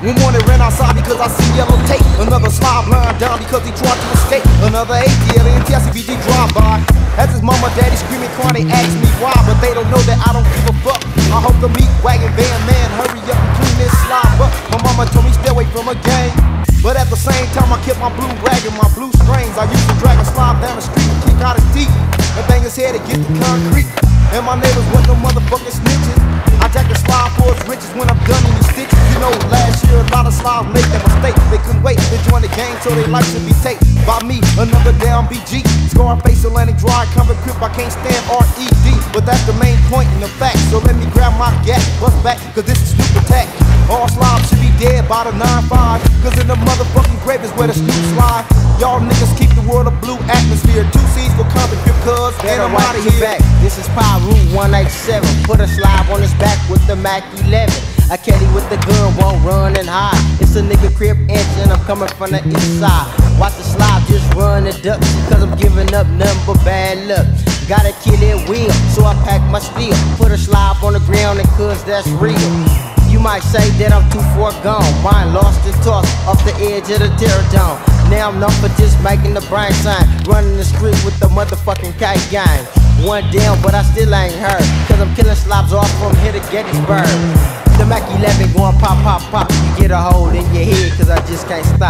One morning ran outside because I see yellow tape. Another slide blind down because he tried to escape. Another ATL and TSCVG drive-by. As his mama, daddy screaming, crying, they ask me why, but they don't know that I don't give a fuck. I hope the meat wagon van man hurry up and clean this slide up. My mama told me stay away from a gang, but at the same time I kept my blue rag and my blue strings. I used to drag a slide down the street and kick out his teeth and bang his head to get the concrete. And my neighbors wasn't no motherfucking snitches. I jack the slide for his riches when I'm done in these stitches. You know, last year a lot of slides make that mistake. They couldn't wait to join the gang so they life should be taped by me, another down BG. Scarface, Atlantic Drive, Convict Crip, I can't stand R.E.D. But that's the main point in the fact. So let me grab my gat, bust back, cause this is Snoop attack. All slobs should be dead by the 9-5, cause in the motherfucking grave is where the Snoop slide. Y'all niggas keep the world a blue atmosphere. 2 C's for Convict Crip, cuz, and I'm out of here. Back. This is Power Route 187. Put a slide on his back with the Mac 11. A caddy with the gun won't run and hide. It's a nigga crib inch and I'm coming from the east side. Watch the slide just run the duck, cause I'm giving up nothing but bad luck. Gotta kill it wheel, so I pack my steel. Put a slide on the ground and cause that's real. You might say that I'm too far gone. Mine lost and tossed off the edge of the terror dome. Now I'm known for just making the brain sign. Running the street with the motherfucking K gang. One down, but I still ain't heard, cause I'm killing slobs off from here to Gettysburg. The Mac 11 going pop, pop, pop. You get a hold in your head, cause I just can't stop.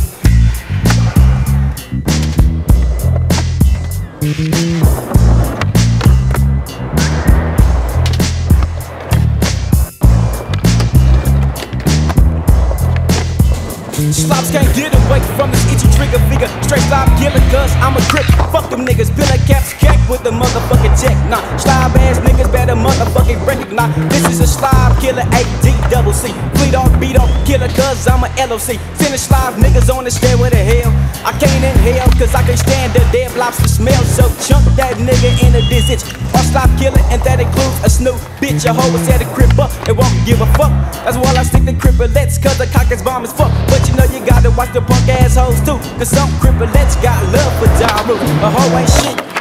Slobs can't get away from this itchy trigger figure. Straight slob killer, cuz I'm a crip. Fuck them niggas, bill a caps cack with the motherfucking check. Nah, slob ass niggas better motherfucking recognize. This is a slob killer, AD-double-C. Fleet off, beat off, killer, cuz I'm a LOC. Sending slob niggas on the stairway to hell. I can't inhale, cuz I can't stand the dead lobster smell. So chunk that nigga in a ditch. Or slob killer, and that includes a Snoop bitch. A hoe is at a crip up, and won't give a fuck. That's why I stick to cripplettes, cuz the cock is bomb as fuck. But you know you gotta watch the punk assholes too, cause some cripplettes got love for Daru. A hoe ain't shit.